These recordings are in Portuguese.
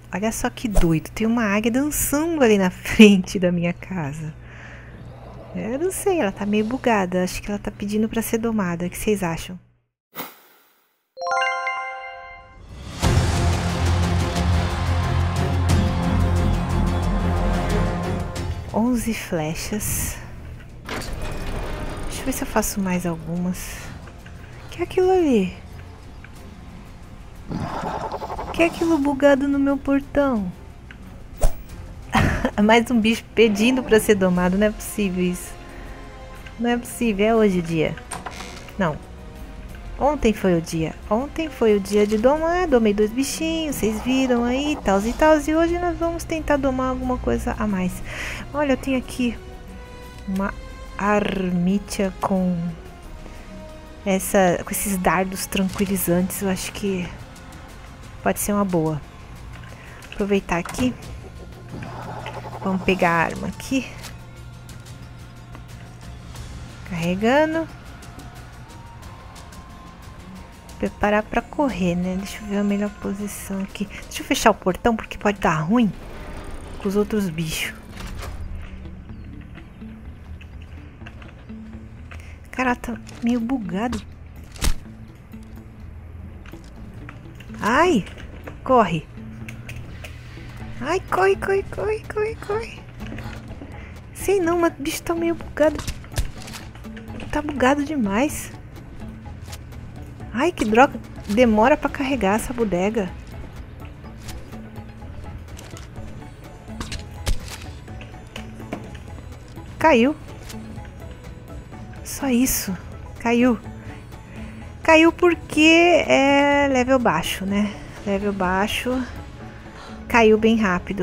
Olha só que doido. Tem uma águia dançando ali na frente da minha casa. Eu não sei, ela tá meio bugada. Acho que ela tá pedindo pra ser domada. O que vocês acham? Onze flechas. Deixa eu ver se eu faço mais algumas. O que é aquilo ali? O que é aquilo bugado no meu portão? Mais um bicho pedindo pra ser domado. Não é possível isso. Não é possível. É hoje o dia. Não. Ontem foi o dia. Ontem foi o dia de domar. Domei 2 bichinhos. Vocês viram aí. Tal e tal. E hoje nós vamos tentar domar alguma coisa a mais. Olha, eu tenho aqui uma armítia com esses dardos tranquilizantes. Eu acho que pode ser uma boa. Aproveitar aqui. Vamos pegar a arma aqui. Carregando. Preparar pra correr, né? Deixa eu ver a melhor posição aqui. Deixa eu fechar o portão porque pode dar ruim com os outros bichos. Cara, tá meio bugado. Ai! Corre! Ai, corre, corre, corre, corre, corre. Sei não, mas o bicho tá meio bugado. Tá bugado demais. Ai, que droga. Demora pra carregar essa bodega. Caiu. Só isso. Caiu. Caiu porque é level baixo, né? Level baixo. Caiu bem rápido.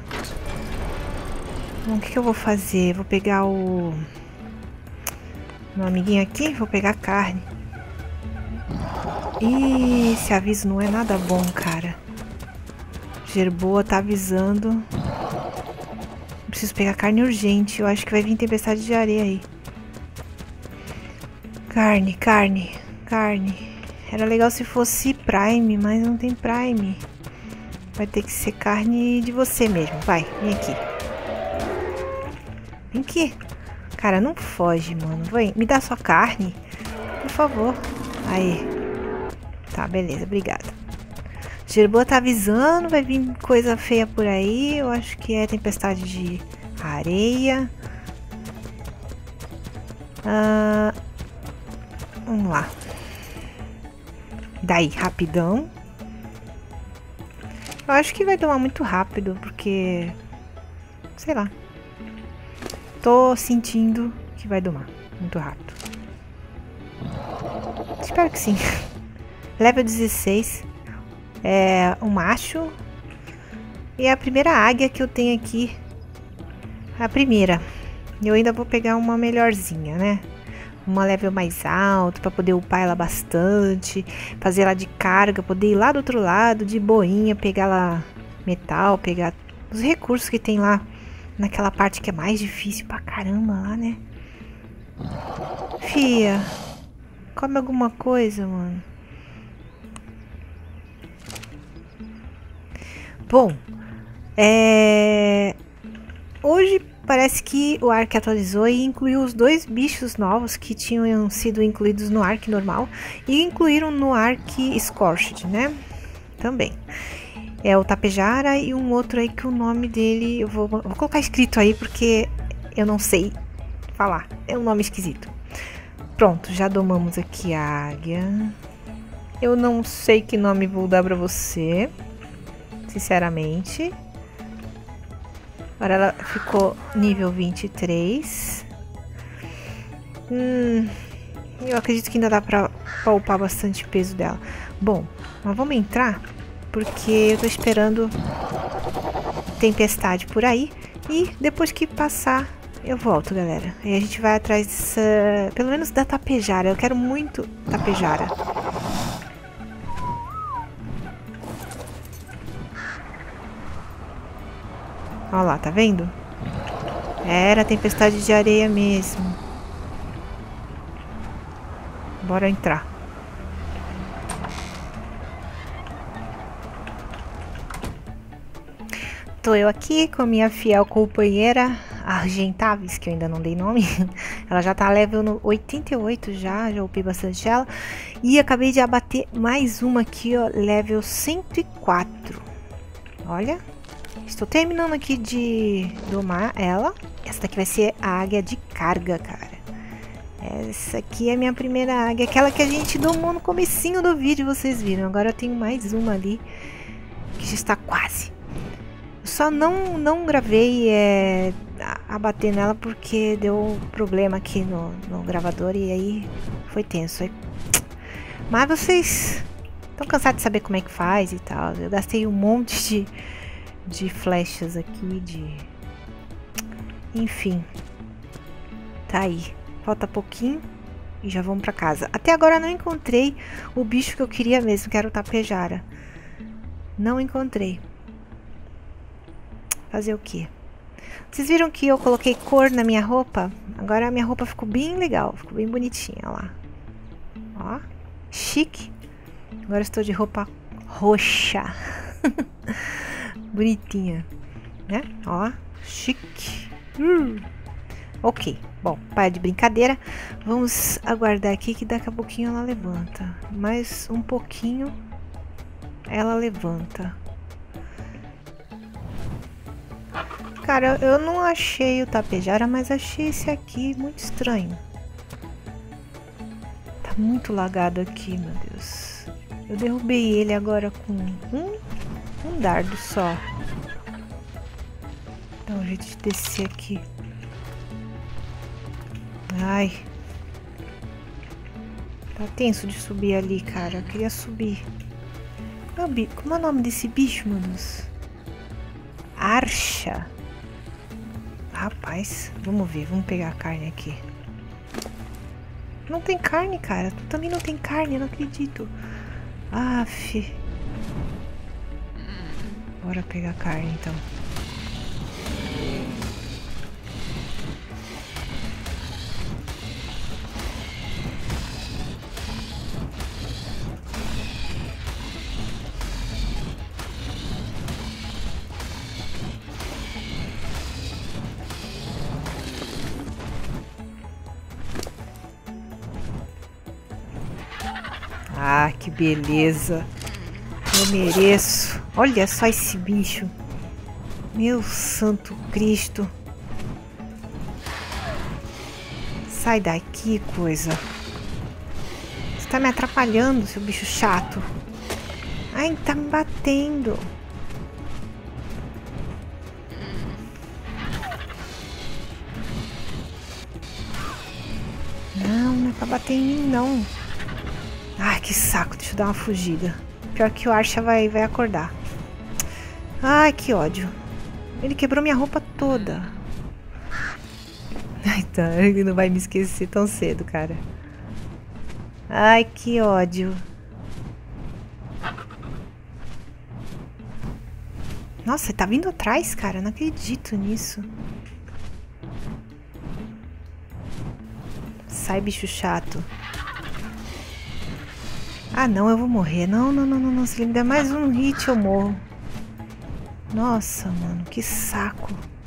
Bom, o que eu vou fazer? Vou pegar o meu amiguinho aqui. Vou pegar a carne. Ih, esse aviso não é nada bom, cara. Gerboa tá avisando. Preciso pegar carne urgente. Eu acho que vai vir tempestade de areia aí. Carne, carne, carne. Era legal se fosse Prime, mas não tem Prime. Vai ter que ser carne de você mesmo. Vai, vem aqui. Vem aqui. Cara, não foge, mano. Vai, me dá sua carne. Por favor. Aí. Tá, beleza, obrigada. Gerboa tá avisando, vai vir coisa feia por aí. Eu acho que é tempestade de areia. Vamos lá. Daí, rapidão. Eu acho que vai tomar muito rápido, porque... sei lá. Tô sentindo que vai domar muito rápido. Espero que sim. Level 16. É um macho. E é a primeira águia que eu tenho aqui. A primeira. Eu ainda vou pegar uma melhorzinha, né? Uma level mais alto para poder upar ela bastante. Fazer ela de carga. Poder ir lá do outro lado de boinha. Pegar lá metal. Pegar os recursos que tem lá. Naquela parte que é mais difícil pra caramba lá, né? Fia. Come alguma coisa, mano. Bom, hoje parece que o Ark atualizou e incluiu os 2 bichos novos que tinham sido incluídos no Ark normal e incluíram no Ark Scorched, né? Também. É o Tapejara e um outro aí que o nome dele... eu vou colocar escrito aí porque eu não sei falar. É um nome esquisito. Pronto, já domamos aqui a águia. Eu não sei que nome vou dar pra você. Sinceramente. Agora ela ficou nível 23. Eu acredito que ainda dá pra upar bastante peso dela. Bom, mas vamos entrar. Porque eu tô esperando tempestade por aí. E depois que passar, eu volto, galera. Aí a gente vai atrás dessa... pelo menos da Tapejara. Eu quero muito Tapejara. Olha lá, tá vendo? Era tempestade de areia mesmo. Bora entrar. Tô eu aqui com a minha fiel companheira Argentavis, que eu ainda não dei nome. Ela já tá level no 88 já upei bastante ela. E acabei de abater mais uma aqui, ó, level 104. Olha, estou terminando aqui de domar ela. Essa daqui vai ser a águia de carga, cara. Essa aqui é a minha primeira águia, aquela que a gente domou no comecinho do vídeo, vocês viram. Agora eu tenho mais uma ali, que já está quase. Só não gravei a bater nela porque deu problema aqui no gravador e aí foi tenso. Mas vocês estão cansados de saber como é que faz e tal. Eu gastei um monte de flechas aqui, enfim. Tá aí. Falta pouquinho e já vamos pra casa. Até agora eu não encontrei o bicho que eu queria mesmo, que era o tapejara. Não encontrei. Fazer o quê? Vocês viram que eu coloquei cor na minha roupa? Agora a minha roupa ficou bem legal, ficou bem bonitinha lá. Ó, chique. Agora estou de roupa roxa. Bonitinha, né? Ó, chique. Ok, bom, para de brincadeira. Vamos aguardar aqui que daqui a pouquinho ela levanta. Mais um pouquinho ela levanta. Cara, eu não achei o tapejara, mas achei esse aqui muito estranho. Tá muito lagado aqui, meu Deus. Eu derrubei ele agora com um dardo só. Dá um jeito de descer aqui. Ai. Tá tenso de subir ali, cara. Eu queria subir. Como é o nome desse bicho, meu Deus? Archa. Rapaz, vamos ver, vamos pegar a carne aqui. Não tem carne, cara. Tu também não tem carne, eu não acredito. Aff. Bora pegar a carne, então. Ah, que beleza. Eu mereço. Olha só esse bicho. Meu santo Cristo. Sai daqui, coisa. Você tá me atrapalhando, seu bicho chato. Ai, tá me batendo. Não é pra bater em mim, não. Ai, que saco, deixa eu dar uma fugida. Pior que o Archa vai acordar. Ai, que ódio. Ele quebrou minha roupa toda. Ai, tá, ele não vai me esquecer tão cedo, cara. Ai, que ódio. Nossa, ele tá vindo atrás, cara. Não acredito nisso. Sai, bicho chato. Ah, não, eu vou morrer. Não. Se ele me der mais um hit, eu morro. Nossa, mano, que saco.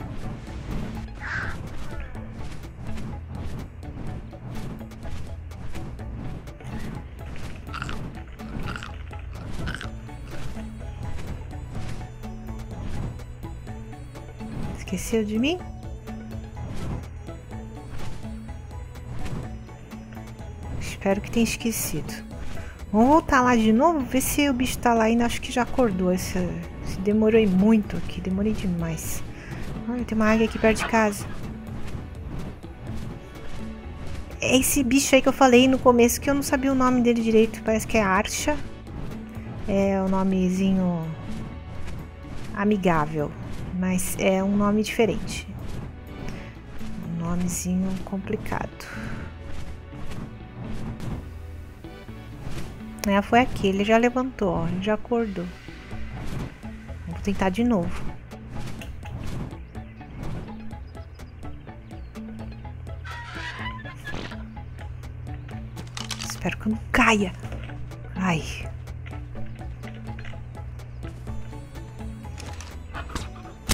Esqueceu de mim? Espero que tenha esquecido. Vamos voltar lá de novo, ver se o bicho tá lá ainda. Acho que já acordou. Se demorei muito aqui, demorei demais. Olha, tem uma águia aqui perto de casa. É esse bicho aí que eu falei no começo, que eu não sabia o nome dele direito. Parece que é Archa. É o nomezinho amigável, mas é um nome diferente. Um nomezinho complicado. É, foi aqui, ele já levantou, ó, ele já acordou. Vou tentar de novo. Espero que eu não caia. Ai.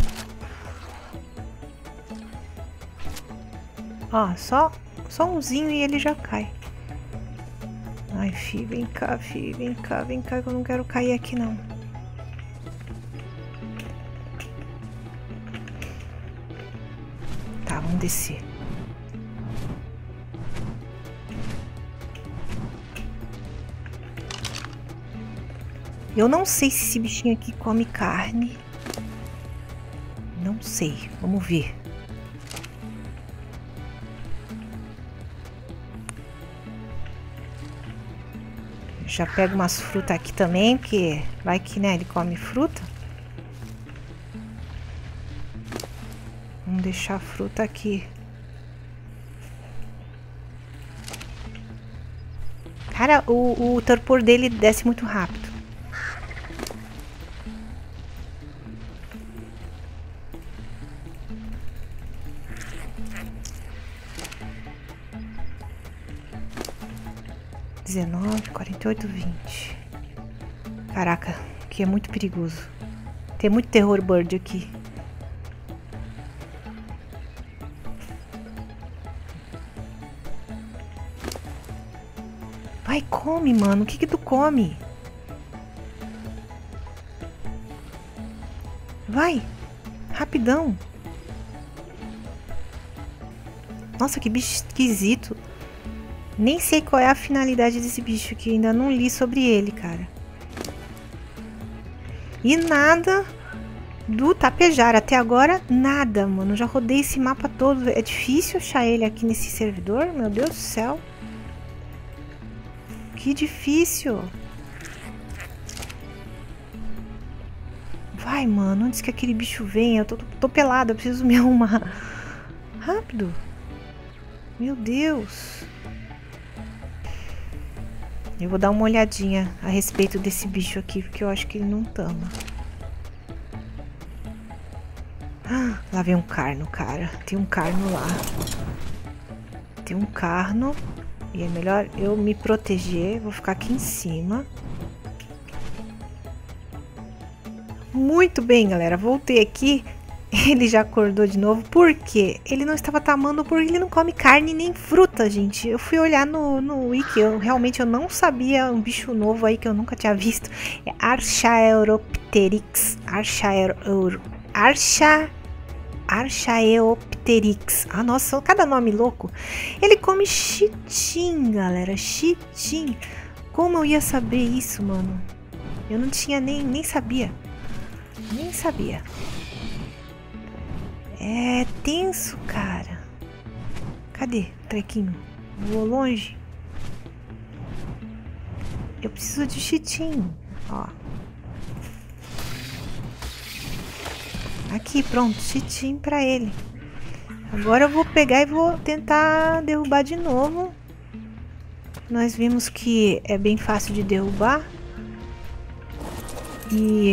Ó, só umzinho e ele já cai. Ai, fi, vem cá, fi, vem cá, que eu não quero cair aqui, não. Tá, vamos descer. Eu não sei se esse bichinho aqui come carne. Não sei, vamos ver. Já pego umas frutas aqui também, porque vai que, né, ele come fruta. Vamos deixar a fruta aqui. Cara, o torpor dele desce muito rápido. (19, 48, 20). Caraca, aqui é muito perigoso. Tem muito terror bird aqui. Vai, come, mano. O que que tu come? Vai, rapidão. Nossa, que bicho esquisito. Nem sei qual é a finalidade desse bicho aqui. Ainda não li sobre ele, cara. E nada do Tapejara. Até agora, nada, mano. Já rodei esse mapa todo. É difícil achar ele aqui nesse servidor. Meu Deus do céu. Que difícil. Vai, mano. Antes que aquele bicho venha. Eu tô pelada. Eu preciso me arrumar. Rápido. Meu Deus. Eu vou dar uma olhadinha a respeito desse bicho aqui, porque eu acho que ele não tama. Ah, lá vem um carno, cara. Tem um carno lá. Tem um carno. E é melhor eu me proteger. Vou ficar aqui em cima. Muito bem, galera. Voltei aqui. Ele já acordou de novo. Por quê? Ele não estava tamando porque ele não come carne nem fruta, gente. Eu fui olhar no wiki. Realmente eu não sabia. Um bicho novo aí que eu nunca tinha visto. É Archaeopteryx. Archaeopteryx. Ah, nossa, cada nome louco. Ele come chitim, galera. Chitim. Como eu ia saber isso, mano? Eu não tinha nem sabia. Nem sabia. É tenso, cara. Cadê o trequinho? Vou longe. Eu preciso de chitim. Ó. Aqui, pronto. Chitim pra ele. Agora eu vou pegar e vou tentar derrubar de novo. Nós vimos que é bem fácil de derrubar. E...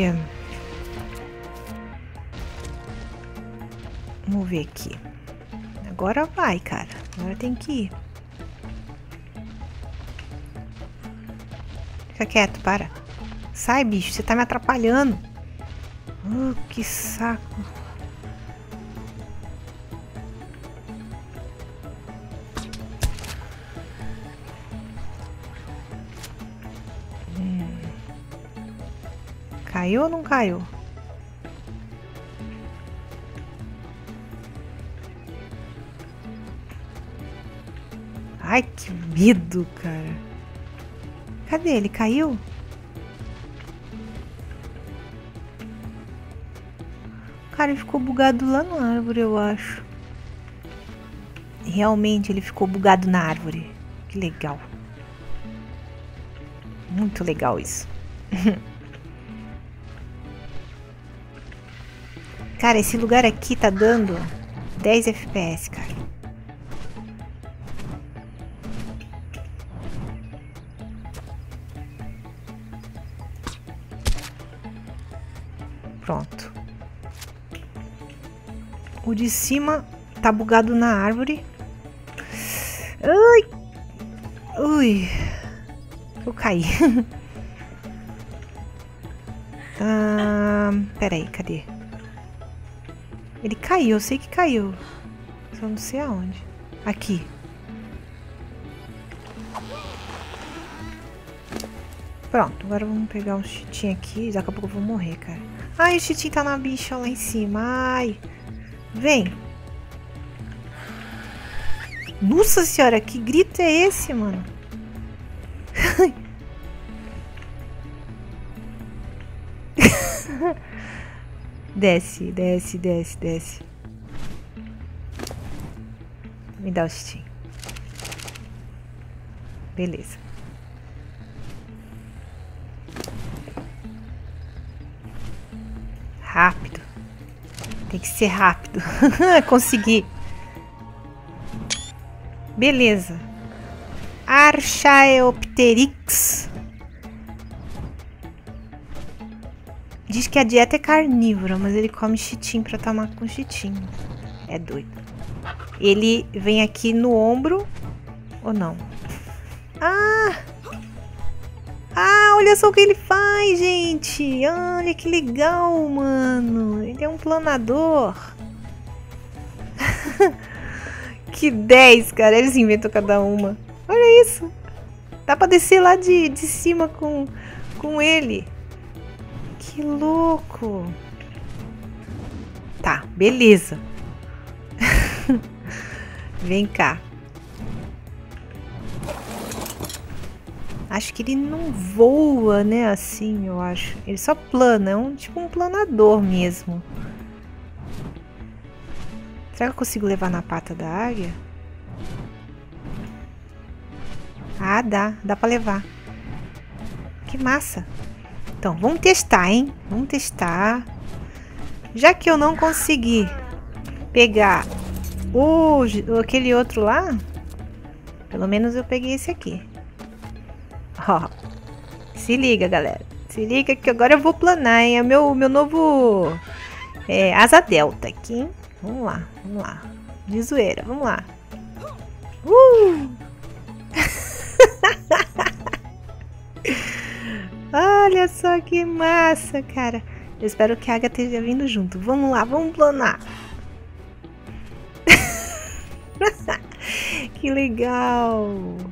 vamos ver aqui. Agora vai, cara. Agora tem que ir. Fica quieto, para. Sai, bicho. Você tá me atrapalhando. Que saco. Caiu ou não caiu? Ai, que medo, cara. Cadê ele? Caiu? Cara, ele ficou bugado lá na árvore, eu acho. Realmente ele ficou bugado na árvore. Que legal. Muito legal isso. Cara, esse lugar aqui tá dando 10 FPS, cara. Pronto. O de cima tá bugado na árvore. Ai! Ui! Eu caí. Peraí, cadê? Ele caiu, eu sei que caiu. Só não sei aonde. Aqui. Pronto, agora vamos pegar um chitinho aqui. Daqui a pouco eu vou morrer, cara. Ai, o chitinho tá na bicha lá em cima. Ai. Vem. Nossa senhora, que grito é esse, mano? Desce, desce, desce, desce. Me dá o chitinho. Beleza. Rápido. Tem que ser rápido. Consegui. Beleza. Archaeopteryx. Diz que a dieta é carnívora, mas ele come chitinho pra tomar com chitinho. É doido. Ele vem aqui no ombro ou não? Ah! Ah, olha só o que ele faz, gente. Olha que legal, mano. Ele é um planador. Que 10, cara. Eles inventam cada uma. Olha isso. Dá pra descer lá de cima com ele. Que louco. Tá, beleza. Vem cá. Acho que ele não voa, né? Assim, eu acho. Ele só plana. É tipo um planador mesmo. Será que eu consigo levar na pata da águia? Ah, dá. Dá pra levar. Que massa. Então, vamos testar, hein? Vamos testar. Já que eu não consegui pegar aquele outro lá, pelo menos eu peguei esse aqui. Ó, se liga, galera. Se liga que agora eu vou planar, hein? É meu novo asa delta aqui, hein? Vamos lá, vamos lá. De zoeira, vamos lá. Olha só que massa, cara. Eu espero que a águia esteja vindo junto. Vamos lá, vamos planar. Que legal.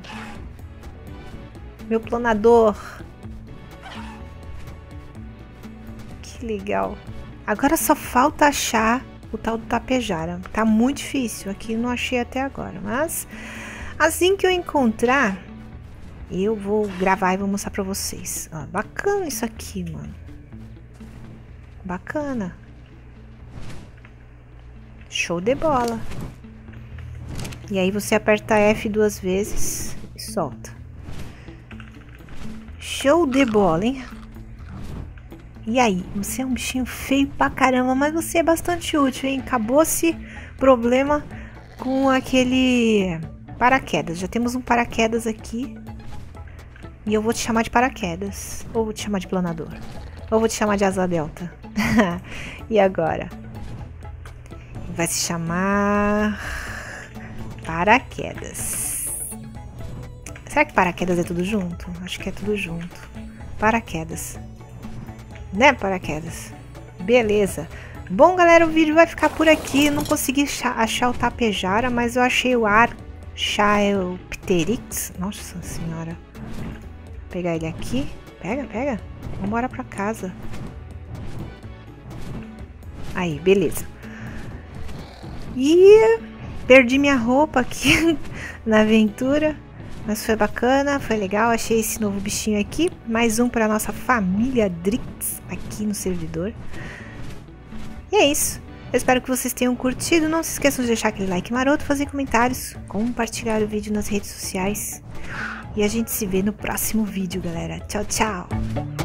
Meu planador. Que legal. Agora só falta achar o tal do tapejara. Tá muito difícil. Aqui não achei até agora. Mas assim que eu encontrar, eu vou gravar e vou mostrar pra vocês. Ó, bacana isso aqui, mano. Bacana. Show de bola. E aí você aperta F 2 vezes e solta. Show de bola, hein? E aí? Você é um bichinho feio pra caramba, mas você é bastante útil, hein? Acabou-se problema com aquele paraquedas. Já temos um paraquedas aqui. E eu vou te chamar de paraquedas. Ou vou te chamar de planador. Ou vou te chamar de asa delta. E agora? Vai se chamar paraquedas. Será que paraquedas é tudo junto? Acho que é tudo junto. Paraquedas. Né, paraquedas? Beleza. Bom, galera, o vídeo vai ficar por aqui. Não consegui achar o tapejara, mas eu achei o Archaeopteryx. Nossa senhora. Vou pegar ele aqui. Pega, pega. Vamos embora pra casa. Aí, beleza. E perdi minha roupa aqui na aventura. Mas foi bacana, foi legal. Achei esse novo bichinho aqui. Mais um para nossa família Drix aqui no servidor. E é isso. Eu espero que vocês tenham curtido. Não se esqueçam de deixar aquele like maroto, fazer comentários, compartilhar o vídeo nas redes sociais. E a gente se vê no próximo vídeo, galera. Tchau, tchau!